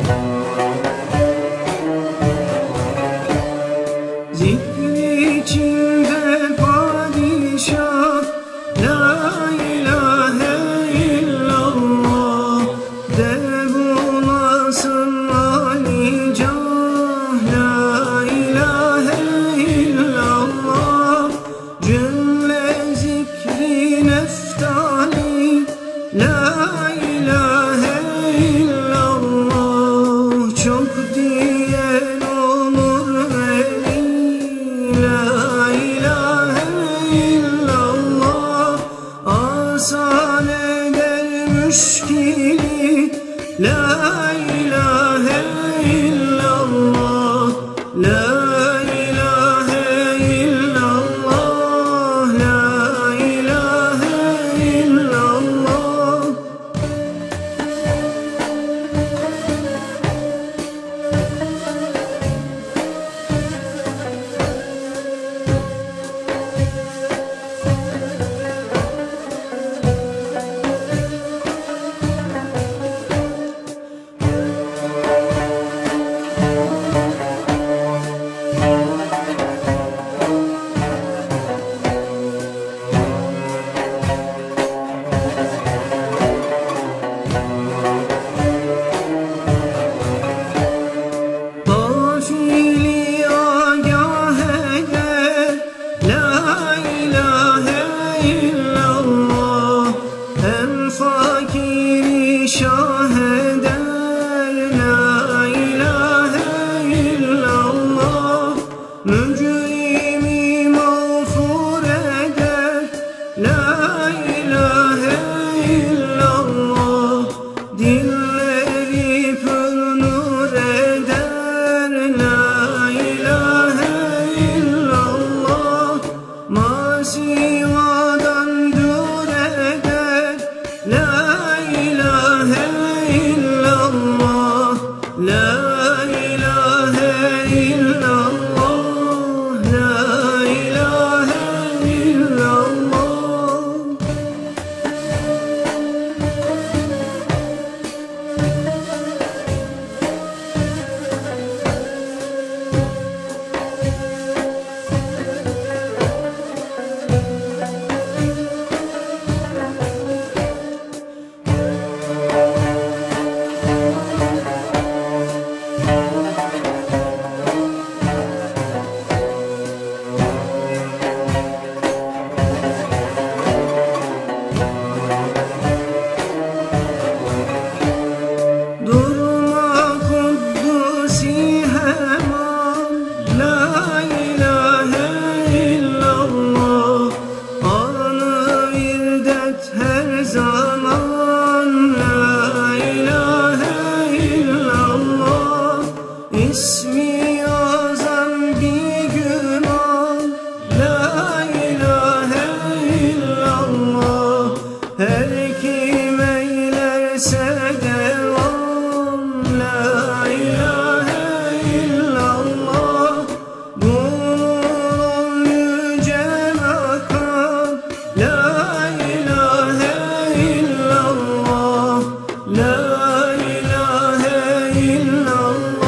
Zikri içinde padişah, la ilahe illallah, de bulasın alicah, la ilahe illallah. Cümle zikri neftali, la ilahe illallah. Çok diyen olur veli, la ilahe illallah. Asan eder müşkili, la ilahe illallah, la ilahe illallah, la ilahe illallah. Gafili agah eder, la ilahe illallah. Hem fakiri şah eder, la ilahe illallah. Mücrimi mağfur eder, la ilahe illallah. Dilleri pür nur eder, la ilahe illallah. Masivadan dur eder, la ilahe illallah, la ilahe illallah, la ilahe illallah. Durma Kuddusi hemen, la ilahe illallah. Anı irdet her zaman, la ilahe illallah. İsmi azam bir günah, la ilahe illallah. Her kim eylerse devam, la ilahe illallah. Bunun yüce makam, la ilahe illallah, la ilahe illallah.